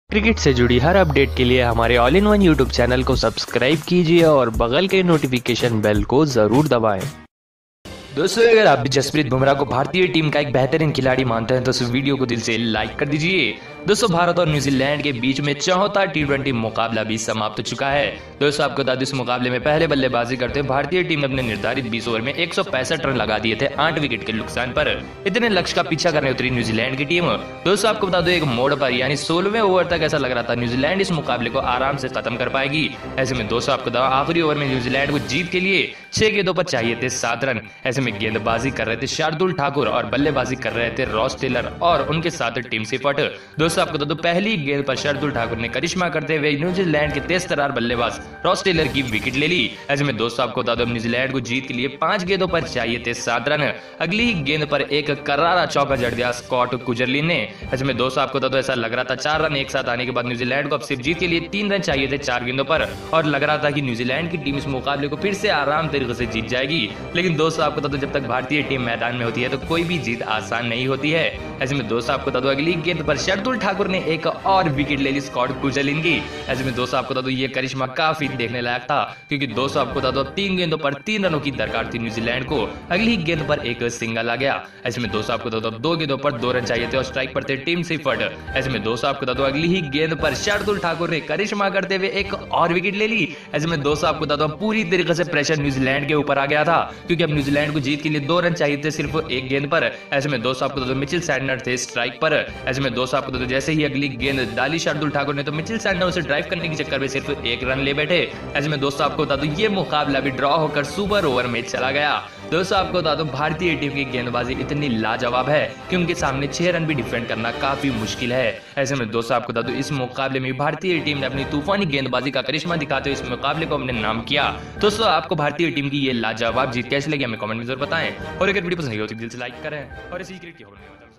Cricket से जुड़ी हर update के लिए हमारे all in one YouTube channel को सब्सक्राइब कीजिए और बगल के नोटिफिकेशन बेल को जरूर दबाएं। दोस्तों, अगर आप भी जसप्रीत बुमराह को भारतीय टीम का एक बेहतरीन खिलाड़ी मानते हैं तो इस वीडियो को दिल से लाइक कर दीजिए। दोस्तों, भारत और न्यूजीलैंड के बीच में 74 टी20 मुकाबला भी समाप्त हो चुका है। दोस्तों, आपको बता दें इस मुकाबले में पहले बल्लेबाजी करते हुए भारतीय टीम ने अपने निर्धारित 20 ओवर में 165 रन लगा दिए थे 8 विकेट के नुकसान पर। इतने लक्ष्य का पीछा करने उतरी न्यूजीलैंड की टीम। दोस्तों, आपको बता दो एक मोड़ पर यानी 16वें ओवर तक ऐसा लग रहा था न्यूजीलैंड इस मुकाबले को आराम से खत्म कर पाएगी। ऐसे में दोस्तों आपको बता आखिरी ओवर में न्यूजीलैंड को जीत के लिए 6 गेंदों पर चाहिए थे 7 रन। ऐसे में गेंदबाजी कर रहे थे शार्दुल ठाकुर और बल्लेबाजी कर रहे थे रॉस टेलर और उनके साथ टीम सिफर्ट। दोस्तों, आपको बता दो पहली गेंद पर शार्दुल ठाकुर ने करिश्मा करते हुए न्यूजीलैंड के तेज तर्रार बल्लेबाज रॉस टेलर की विकेट ले ली। ऐसे में दोस्तों आपको बता दो न्यूजीलैंड को जीत के लिए 5 गेंदों पर चाहिए थे 7 रन। अगली ही गेंद पर एक करारा चौका जड़ दिया स्कॉट कुजरलिन ने। ऐसे में दोस्तों आपको बता दो ऐसा लग रहा था 4 रन एक साथ आने के बाद न्यूजीलैंड को अब सिर्फ जीत के लिए 3 रन चाहिए थे 4 गेंदों पर और लग रहा था कि न्यूजीलैंड की टीम इस मुकाबले को फिर से आराम तरीके से जीत जाएगी। लेकिन दोस्तों आपको बता दो जब तक भारतीय टीम मैदान में होती है तो कोई भी जीत आसान नहीं होती है। ऐसे में दोस्तों आपको बता दो अगली गेंद पर शार्दुल ठाकुर ने एक और विकेट ले ली स्कॉट कुजरलिन की। ऐसे में दोस्तों आपको बता दो ये करिश्मा काफी देखने लायक था क्योंकि दोस्तों आपको बता दो 3 गेंदों पर 3 रनों की दरकार थी न्यूजीलैंड को। अगली गेंद पर एक सिंगल आ गया। ऐसे में दोस्तों आपको बता दो 2 गेंदों पर 2 रन चाहिए थे और स्ट्राइक पर थे टीम सिफर्ट। ऐसे में दोस्तों आपको बता दो अगली ही गेंद पर शार्दुल ठाकुर ने करिश्मा करते हुए एक और विकेट ले ली। ऐसे में दोस्तों आपको बता दो पूरी तरीके से प्रेशर न्यूजीलैंड के ऊपर आ गया था क्योंकि अब न्यूजीलैंड को जीत के लिए 2 रन चाहिए थे सिर्फ एक गेंद पर। ऐसे में दोस्तों आपको बता दो मिचेल सैंटनर थे स्ट्राइक पर। ऐसे में दोस्तों आपको बता दो जैसे ही अगली गेंद डाली शार्दुल ठाकुर ने तो मिचेल सैंटनर उसे ड्राइव करने के चक्कर में सिर्फ 1 रन ले बैठे। ऐसे में दोस्तों आपको बता दो ये मुकाबला भी ड्रॉ होकर सुपर ओवर में चला गया। दोस्तों आपको बता दो भारतीय टीम की गेंदबाजी इतनी लाजवाब है कि उनके सामने 6 रन भी डिफेंड करना काफी मुश्किल है। ऐसे में दोस्तों आपको बता दो इस मुकाबले में भारतीय टीम ने अपनी तूफानी गेंदबाजी का करिश्मा दिखाते हुए इस मुकाबले को अपने नाम किया। दोस्तों आपको भारतीय टीम की ये लाजवाब जीत कैसी लगी हमें कमेंट में जरूर बताएं और अगर वीडियो पसंद आई हो तो दिल से लाइक करें और इसी क्रिकेट की खबर